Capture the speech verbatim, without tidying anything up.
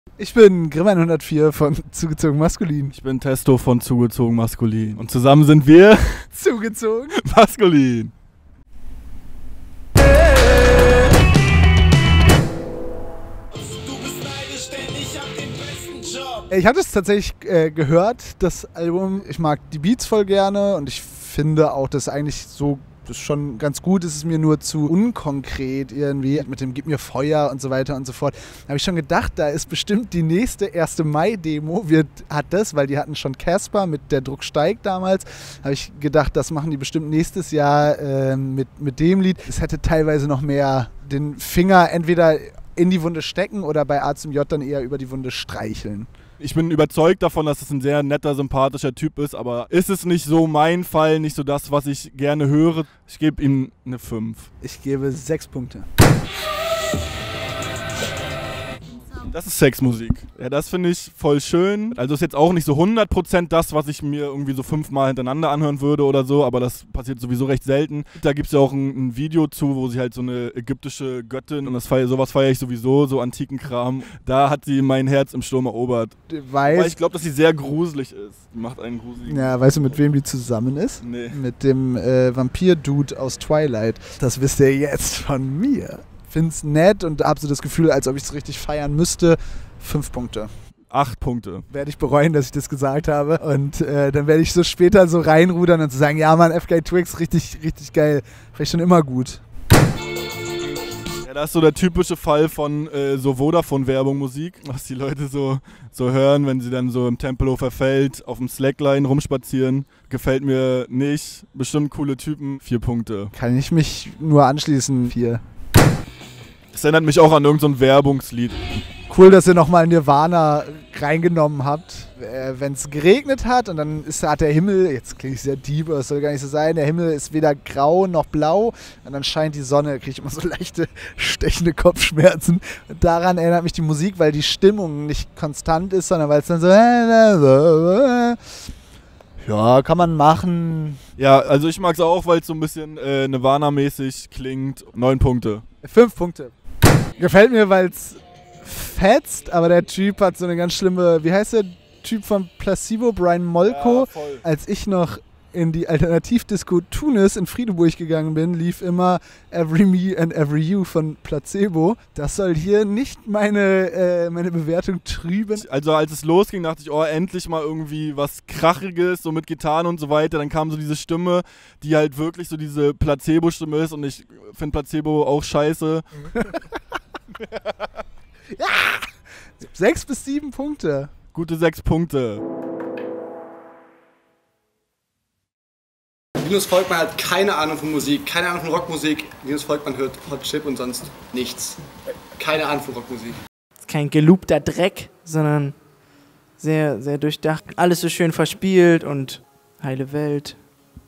Ich bin Grimman hundertvier von Zugezogen Maskulin. Ich bin Testo von Zugezogen Maskulin. Und zusammen sind wir Zugezogen Maskulin. Ich habe das tatsächlich äh, gehört, das Album. Ich mag die Beats voll gerne und ich finde auch, dass eigentlich so das ist schon ganz gut. Es ist mir nur zu unkonkret irgendwie mit dem Gib mir Feuer und so weiter und so fort. Da habe ich schon gedacht, da ist bestimmt die nächste erste Mai-Demo, wird, hat das, weil die hatten schon Casper mit Der Druck steigt damals. Da habe ich gedacht, das machen die bestimmt nächstes Jahr äh, mit, mit dem Lied. Es hätte teilweise noch mehr den Finger entweder in die Wunde stecken oder bei A zum J dann eher über die Wunde streicheln. Ich bin überzeugt davon, dass es ein sehr netter, sympathischer Typ ist, aber ist es nicht so mein Fall, nicht so das, was ich gerne höre. Ich gebe ihm eine fünf. Ich gebe sechs Punkte. Das ist Sexmusik. Ja, das finde ich voll schön. Also ist jetzt auch nicht so hundert Prozent das, was ich mir irgendwie so fünfmal hintereinander anhören würde oder so, aber das passiert sowieso recht selten. Da gibt es ja auch ein, ein Video zu, wo sie halt so eine ägyptische Göttin, und das feier, sowas feiere ich sowieso, so antiken Kram. Da hat sie mein Herz im Sturm erobert. Weiß, Weil ich glaube, dass sie sehr gruselig ist. Die macht einen gruseligen. Ja, weißt du, mit wem die zusammen ist? Nee. Mit dem äh, Vampir-Dude aus Twilight. Das wisst ihr jetzt von mir. Find's nett und hab so das Gefühl, als ob ich es richtig feiern müsste. Fünf Punkte. Acht Punkte. Werde ich bereuen, dass ich das gesagt habe. Und äh, dann werde ich so später so reinrudern und so sagen, ja Mann, F K Twigs, richtig, richtig geil. Vielleicht schon immer gut. Ja, das ist so der typische Fall von äh, so Vodafone-Werbung-Musik, was die Leute so, so hören, wenn sie dann so im Tempelhofer Feld auf dem Slackline rumspazieren. Gefällt mir nicht. Bestimmt coole Typen. Vier Punkte. Kann ich mich nur anschließen. Vier. Das erinnert mich auch an irgendein so Werbungslied. Cool, dass ihr nochmal Nirvana reingenommen habt. Äh, wenn es geregnet hat und dann ist, hat der Himmel, jetzt klinge ich sehr deep, aber das soll gar nicht so sein, der Himmel ist weder grau noch blau und dann scheint die Sonne, kriege ich immer so leichte, stechende Kopfschmerzen. Und daran erinnert mich die Musik, weil die Stimmung nicht konstant ist, sondern weil es dann so... Ja, kann man machen. Ja, also ich mag es auch, weil es so ein bisschen äh, Nirvana-mäßig klingt. Neun Punkte. Fünf Punkte. Gefällt mir, weil es fetzt, aber der Typ hat so eine ganz schlimme, wie heißt der Typ von Placebo, Brian Molko? Ja, voll. Als ich noch in die Alternativdisco Tunis in Friedeburg gegangen bin, lief immer Every Me and Every You von Placebo. Das soll hier nicht meine, äh, meine Bewertung trüben. Also als es losging, dachte ich, oh, endlich mal irgendwie was Krachiges, so mit Gitarren und so weiter. Dann kam so diese Stimme, die halt wirklich so diese Placebo-Stimme ist, und ich finde Placebo auch scheiße. Ja! Sechs bis sieben Punkte. Gute sechs Punkte. Linus Volkmann hat keine Ahnung von Musik, keine Ahnung von Rockmusik. Linus Volkmann hört Hot Chip und sonst nichts. Keine Ahnung von Rockmusik. Kein gelobter Dreck, sondern sehr, sehr durchdacht. Alles so schön verspielt und heile Welt.